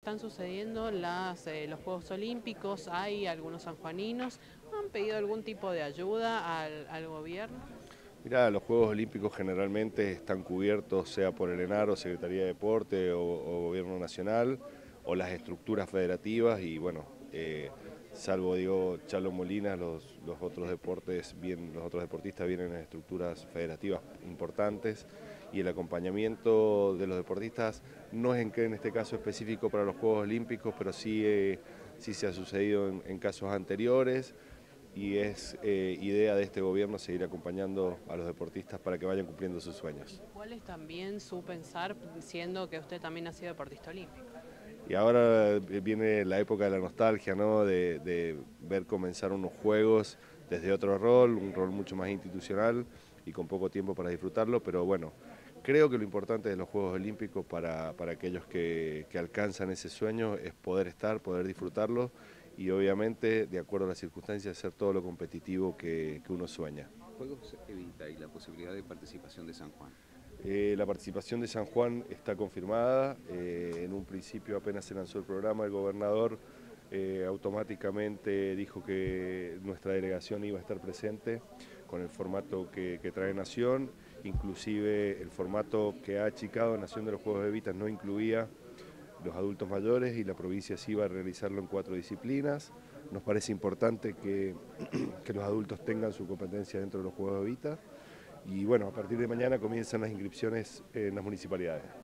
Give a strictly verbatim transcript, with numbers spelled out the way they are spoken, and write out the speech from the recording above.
están sucediendo las, eh, los Juegos Olímpicos, hay algunos sanjuaninos, ¿han pedido algún tipo de ayuda al, al gobierno? Mirá, los Juegos Olímpicos generalmente están cubiertos sea por el ENAR o Secretaría de Deporte o, o Gobierno Nacional o las estructuras federativas y bueno, eh, salvo digo Chalo Molina, los, los otros deportes, bien, los otros deportistas vienen en estructuras federativas importantes y el acompañamiento de los deportistas no es en, en este caso específico para los Juegos Olímpicos, pero sí, eh, sí se ha sucedido en, en casos anteriores. Y es eh, idea de este gobierno seguir acompañando a los deportistas para que vayan cumpliendo sus sueños. ¿Cuál es también su pensar, siendo que usted también ha sido deportista olímpico? Y ahora viene la época de la nostalgia, ¿no? de, de ver comenzar unos juegos desde otro rol, un rol mucho más institucional y con poco tiempo para disfrutarlo, pero bueno, creo que lo importante de los Juegos Olímpicos para, para aquellos que, que alcanzan ese sueño es poder estar, poder disfrutarlo y obviamente, de acuerdo a las circunstancias, hacer todo lo competitivo que, que uno sueña. Juegos Evita y la posibilidad de participación de San Juan. Eh, la participación de San Juan está confirmada, eh, en un principio apenas se lanzó el programa, el gobernador eh, automáticamente dijo que nuestra delegación iba a estar presente con el formato que, que trae Nación, inclusive el formato que ha achicado Nación de los Juegos Evitas no incluía los adultos mayores y la provincia sí iba a realizarlo en cuatro disciplinas. Nos parece importante que, que los adultos tengan su competencia dentro de los Juegos Evita. Y bueno, a partir de mañana comienzan las inscripciones en las municipalidades.